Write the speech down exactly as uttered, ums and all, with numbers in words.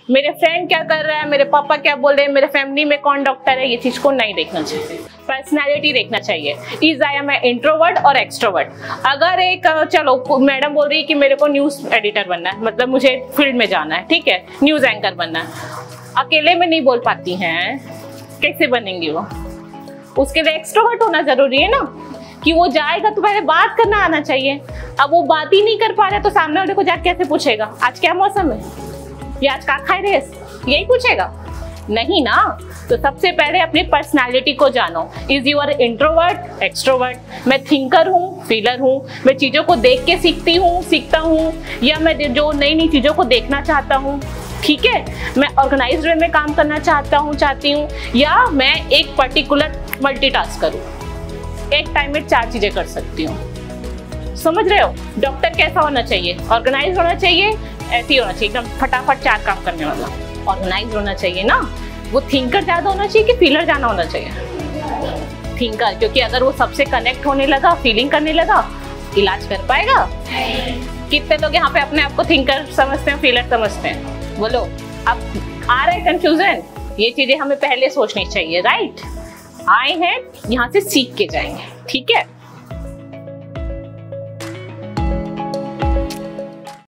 मेरे फ्रेंड क्या कर रहा है, मेरे पापा क्या बोल रहे हैं, मेरे फैमिली में कौन डॉक्टर है, ये चीज को नहीं देखना चाहिए। पर्सनालिटी देखना चाहिए, इज आई एम इंट्रोवर्ट और एक्सट्रोवर्ट। अगर एक चलो मैडम बोल रही है कि मेरे को न्यूज एडिटर बनना है, मतलब मुझे फील्ड में जाना है, ठीक है, न्यूज एंकर बनना है, अकेले में नहीं बोल पाती हैं, कैसे बनेंगी वो? उसके लिए एक्सट्रोवर्ट होना जरूरी है ना, कि वो जाएगा तो पहले बात करना आना चाहिए। अब वो बात ही नहीं कर पा रहा तो सामने वाले को जाके कैसे पूछेगा आज क्या मौसम है, या आज का खाए रेस, यही पूछेगा? नहीं ना। तो सबसे पहले अपनी पर्सनालिटी को जानो। Is you are introvert, extrovert? मैं थिंकर हूँ, फीलर हूँ, मैं चीजों को देख के सीखती हूँ, सीखता हूँ, या मैं जो नई नई चीजों को देखना चाहता हूँ, ठीक है, मैं ऑर्गेनाइज्ड वे में काम करना चाहता हूँ चाहती हूँ, या मैं एक पर्टिकुलर मल्टीटास्क करूँ, एक टाइम में चार चीजें कर सकती हूँ। समझ रहे हो? डॉक्टर कैसा होना चाहिए? ऑर्गेनाइज होना चाहिए, ऐसे ही होना चाहिए, एकदम फटाफट चार काम करने वाला। ऑर्गेनाइज होना चाहिए ना। वो थिंकर ज्यादा होना चाहिए कि फीलर ज्यादा होना चाहिए? थिंकर, क्योंकि अगर वो सबसे कनेक्ट होने लगा, फीलिंग करने लगा, इलाज कर पाएगा। कितने लोग यहाँ पे अपने आप को थिंकर समझते हैं, फीलर समझते हैं? बोलो, अब आ रहा है कंफ्यूजन? ये चीजें हमें पहले सोचनी चाहिए, राइट? आए हैं यहाँ से सीख के जाएंगे, ठीक है।